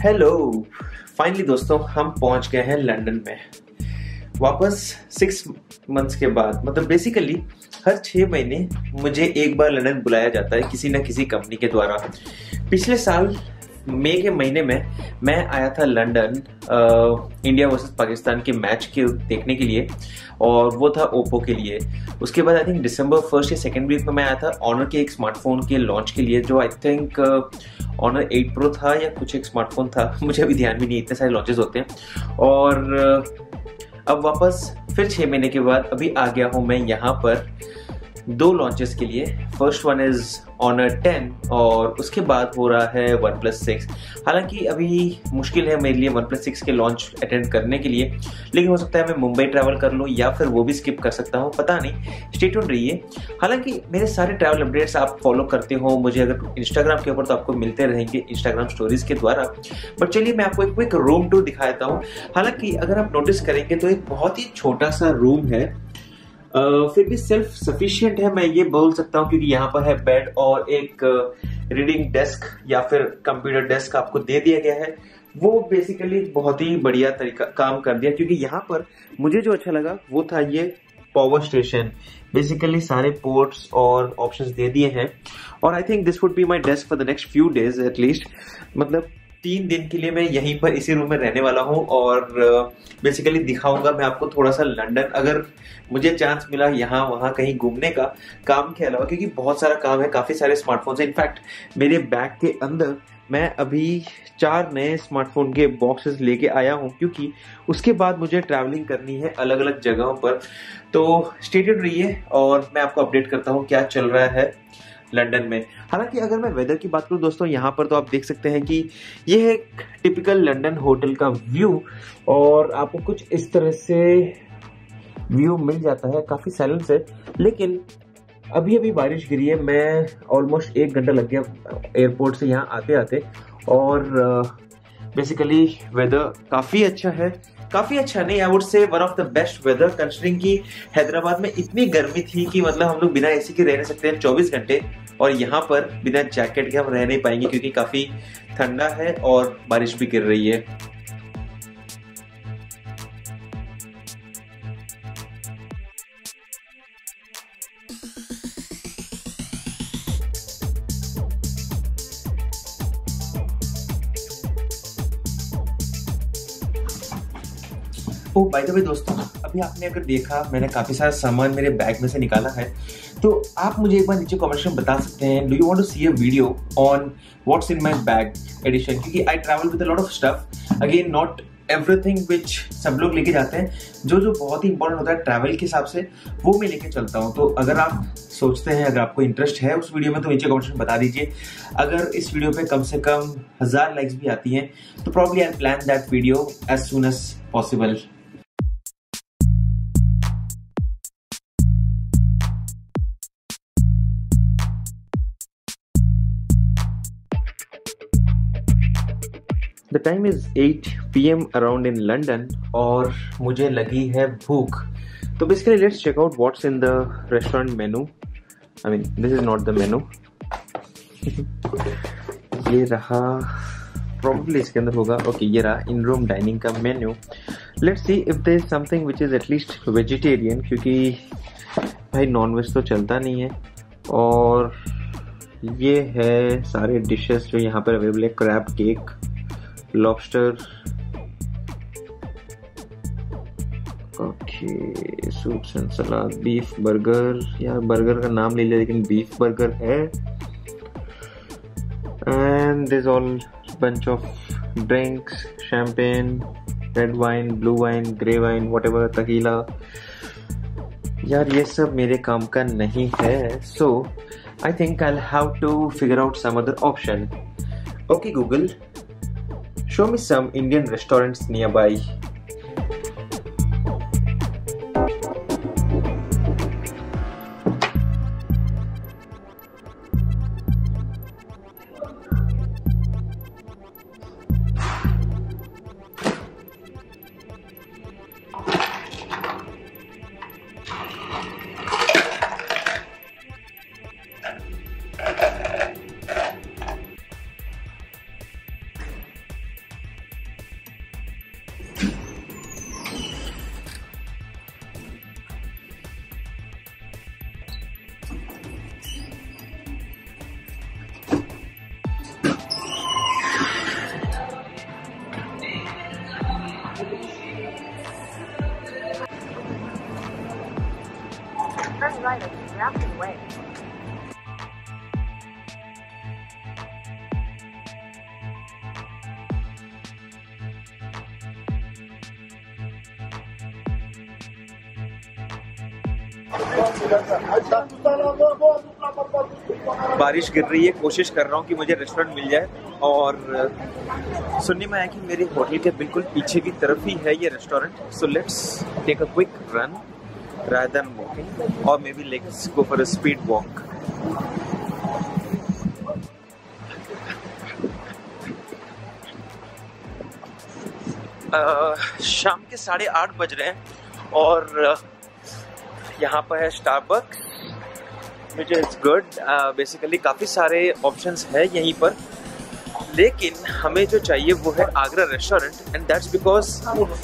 Hello. Finally दोस्तों हम पहुंच गए हैं लंदन में वापस 6 मंथ्स के बाद। मतलब बेसिकली हर 6 महीने मुझे एक बार लंदन बुलाया जाता है किसी न किसी कंपनी के द्वारा। पिछले साल मई के महीने में मैं आया था लंदन इंडिया वर्सेस पाकिस्तान के मैच के देखने के लिए, और वो था ओप्पो के लिए। उसके बाद आई थिंक दिसंबर 1 या 2 वीक में मैं आया था ऑनर के एक स्मार्टफोन के लॉन्च के लिए, जो आई थिंक ऑनर 8 प्रो था या कुछ एक स्मार्टफोन था, मुझे अभी ध्यान भी नहीं, इतने सारे लॉन्चेस होते हैं। और अब वापस फिर 6 महीने के बाद अभी आ गया हूँ मैं यहाँ पर 2 लॉन्चेस के लिए। फर्स्ट वन इज ऑनर 10 और उसके बाद हो रहा है OnePlus 6। हालांकि अभी मुश्किल है मेरे लिए OnePlus 6 के लॉन्च अटेंड करने के लिए, लेकिन हो सकता है मैं मुंबई ट्रैवल कर लूँ या फिर वो भी स्किप कर सकता हूँ, पता नहीं। स्टे ट्यून्ड रहिए। हालांकि मेरे सारे ट्रैवल अपडेट्स आप फॉलो करते हो मुझे अगर इंस्टाग्राम के ऊपर, तो आपको मिलते रहेंगे इंस्टाग्राम स्टोरीज के द्वारा। बट चलिए मैं आपको एक क्विक रूम टूर दिखाता हूँ। हालांकि अगर आप नोटिस करेंगे तो एक बहुत ही छोटा सा रूम है, फिर भी सेल्फ सफिशिएंट है, मैं ये बोल सकता हूँ, क्योंकि यहाँ पर है बेड और एक रीडिंग डेस्क या फिर कंप्यूटर डेस्क आपको दे दिया गया है। वो बेसिकली बहुत ही बढ़िया तरीका काम कर दिया, क्योंकि यहाँ पर मुझे जो अच्छा लगा वो था ये पावर स्टेशन। बेसिकली सारे पोर्ट्स और ऑप्शंस दे दिए हैं, और I think this would be my desk for the next few days at least. मतलब 3 दिन के लिए मैं यहीं पर इसी रूम में रहने वाला हूँ, और बेसिकली दिखाऊंगा मैं आपको थोड़ा सा लंदन, अगर मुझे चांस मिला यहाँ वहाँ कहीं घूमने का, काम के अलावा, क्योंकि बहुत सारा काम है, काफी सारे स्मार्टफोन्स हैं। इनफैक्ट मेरे बैग के अंदर मैं अभी 4 नए स्मार्टफोन के बॉक्सेस लेके आया हूँ, क्योंकि उसके बाद मुझे ट्रैवलिंग करनी है अलग अलग जगहों पर। तो स्टे ट्यून्ड रहिए और मैं आपको अपडेट करता हूँ क्या चल रहा है लंदन में। हालांकि अगर मैं वेदर की बात करूं दोस्तों, यहाँ पर तो आप देख सकते हैं कि ये है एक टिपिकल लंदन होटल का व्यू, और आपको कुछ इस तरह से व्यू मिल जाता है। काफी साइलेंस है, लेकिन अभी अभी बारिश गिरी है। मैं ऑलमोस्ट 1 घंटा लग गया एयरपोर्ट से यहाँ आते आते, और बेसिकली वेदर काफी अच्छा है। काफी अच्छा नहीं, I would say one of the best weather, considering कि हैदराबाद में इतनी गर्मी थी कि मतलब हम लोग बिना एसी के रह नहीं सकते हैं 24 घंटे, और यहाँ पर बिना जैकेट के हम रह नहीं पाएंगे, क्योंकि काफी ठंडा है और बारिश भी गिर रही है। ओ बाय द वे दोस्तों, अभी आपने अगर देखा मैंने काफी सारा सामान मेरे बैग में से निकाला है, तो आप मुझे एक बार नीचे कमेंट में बता सकते हैं, do you want to see a video on what's in my bag edition, क्योंकि I travel with a lot of stuff. Again not everything which सब लोग लेके जाते हैं, जो जो बहुत ही इंपॉर्टेंट होता है ट्रैवल के हिसाब से वो मैं लेके चलता हूँ। तो अगर आप सोचते हैं, अगर आपको इंटरेस्ट है उस वीडियो में, तो नीचे कमेंट में बता दीजिए। अगर इस वीडियो पे कम से कम 1000 लाइक्स भी आती हैं, तो probably I plan that video as soon as possible. The time is 8 PM around in London और मुझे लगी है भूख। तो basically let's check out what's in the restaurant menu. I mean this is not the menu. ये रहा, probably इसके अंदर होगा। Okay, ये रहा in room dining का menu. Let's see if there is something which is at least vegetarian, क्योंकि भाई नॉनवेज तो चलता नहीं है। और ये है सारे डिशेस जो यहाँ पर अवेलेबल है। Crab cake, lobster, okay, soups and salad, beef burger, यार बर्गर का नाम ले लिया लेकिन बीफ बर्गर है, and this all bunch of drinks, champagne, red wine, blue wine, grey wine, whatever, tequila. यार ये सब मेरे काम का नहीं है, so I think I have to figure out some other option. Okay Google, show me some Indian restaurants nearby. right as you wrap it away. बारिश गिर रही है, कोशिश कर रहा हूँ कि मुझे रेस्टोरेंट मिल जाए। और सुनने में आया कि मेरे होटल के बिल्कुल पीछे की तरफ ही है ये restaurant. So let's take a quick run rather than walking, or maybe let's go for a speed walk. शाम के 8:30 बज रहे हैं और यहाँ पर है Starbucks, which is good. Basically काफ़ी सारे ऑप्शंस है यहीं पर, लेकिन हमें जो चाहिए वो है Agra restaurant, and that's because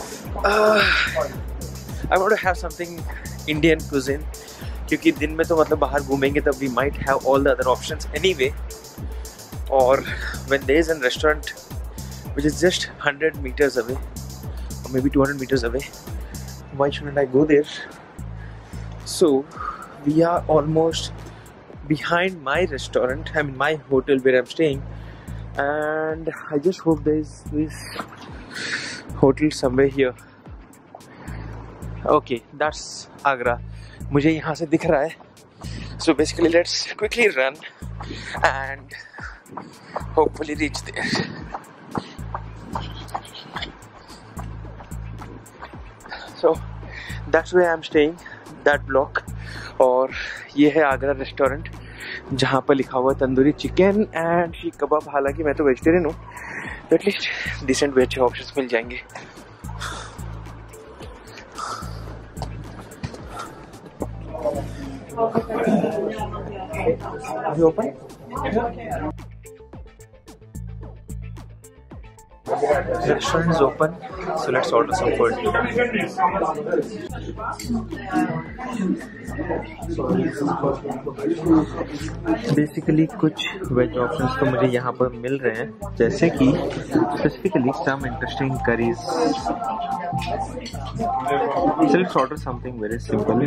I want to have something Indian cuisine, क्योंकि दिन में तो मतलब बाहर घूमेंगे तब we might have all the other options anyway. और when there is a restaurant which is just 100 meters away or maybe 200 meters away, why shouldn't I go there? So we are almost behind my restaurant, I mean my hotel where I'm staying, and I just hope there is this hotel somewhere here. Okay, that's Agra. मुझे यहाँ से दिख रहा है. So basically let's quickly run and hopefully reach there. So that's where I'm staying, that block. और ये है Agra restaurant जहाँ पर लिखा हुआ tandoori chicken and seekh kebab. हालांकि मैं तो वेजिटेरियन हूँ, तो एटलीस्ट डिसेंट वेज ऑप्शंस मिल जाएंगे। Are you open? The restaurant is open, so let's order some food. Basically कुछ वेज ऑप्शंस तो मुझे यहाँ पर मिल रहे हैं, जैसे कि specifically some interesting curries. So let's order something very simple.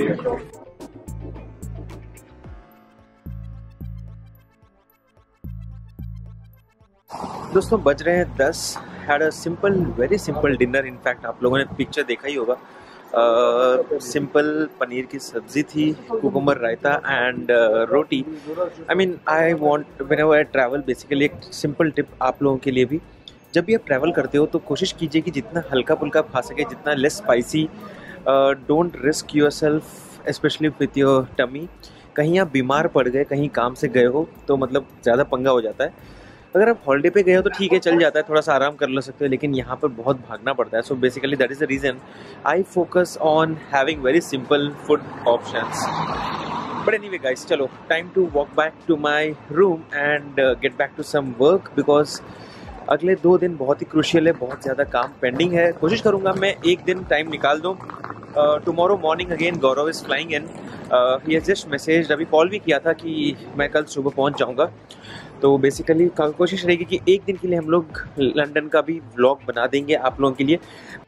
दोस्तों बज रहे हैं 10। Had a simple, very simple dinner. In fact आप लोगों ने पिक्चर देखा ही होगा। सिंपल पनीर की सब्जी थी, cucumber raita and roti. I mean I want whenever I travel, basically एक सिंपल टिप आप लोगों के लिए भी, जब भी आप ट्रैवल करते हो तो कोशिश कीजिए कि जितना हल्का फुल्का खा सके, जितना less spicy. Don't risk yourself specially with your tummy. कहीं आप बीमार पड़ गए, कहीं काम से गए हो तो मतलब ज़्यादा पंगा हो जाता है। अगर आप हॉलीडे पे गए हो तो ठीक है, चल जाता है, थोड़ा सा आराम कर ले सकते हो, लेकिन यहाँ पर बहुत भागना पड़ता है। So basically that is the reason I focus on having very simple food options. But anyway guys, चलो time to walk back to my room and get back to some work, because अगले 2 दिन बहुत ही crucial है, बहुत ज़्यादा काम pending है। कोशिश करूँगा मैं एक दिन टाइम निकाल दूँ। Tomorrow morning again Gaurav is flying in. He has just message, अभी कॉल भी किया था कि मैं कल सुबह पहुँच जाऊँगा। तो बेसिकली कोशिश रहेगी कि एक दिन के लिए हम लोग लंदन का भी व्लॉग बना देंगे आप लोगों के लिए।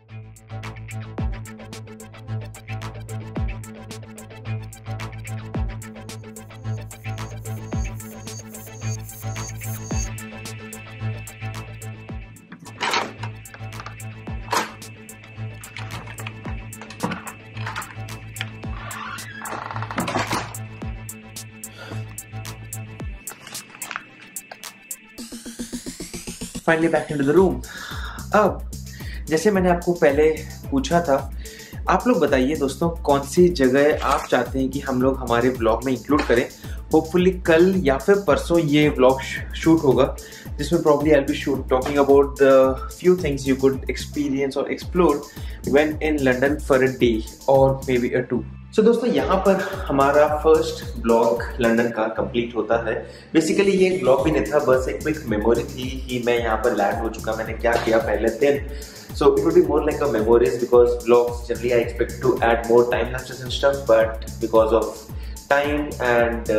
Finally back into the room. अब जैसे मैंने आपको पहले पूछा था, आप लोग बताइए दोस्तों कौन सी जगह आप चाहते हैं कि हम लोग हमारे ब्लॉग में इंक्लूड करें। होपफुली कल या फिर परसों ये ब्लॉग शूट होगा, जिसमें probably I will be talking about the few things you could experience और explore when in London for a day और मे बी अ 2। सो दोस्तों यहाँ पर हमारा फर्स्ट ब्लॉग लंदन का कंप्लीट होता है। बेसिकली ये ब्लॉग भी नहीं था, बस एक क्विक मेमोरी थी कि मैं यहाँ पर लैंड हो चुका, मैंने क्या किया पहले दिन। So it would be more like a memories, because vlogs generally I expect to add more time lapses and stuff, but because of time and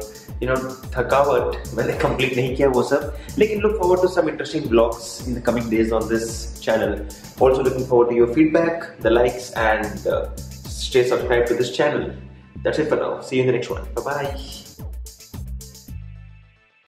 थकावट मैंने कंप्लीट नहीं किया वो सब। लेकिन look forward to some interesting vlogs in the coming days on this channel. Also looking forward to your feedback, the likes and stay subscribed to this channel. That's it for now. See you in the next one. Bye bye.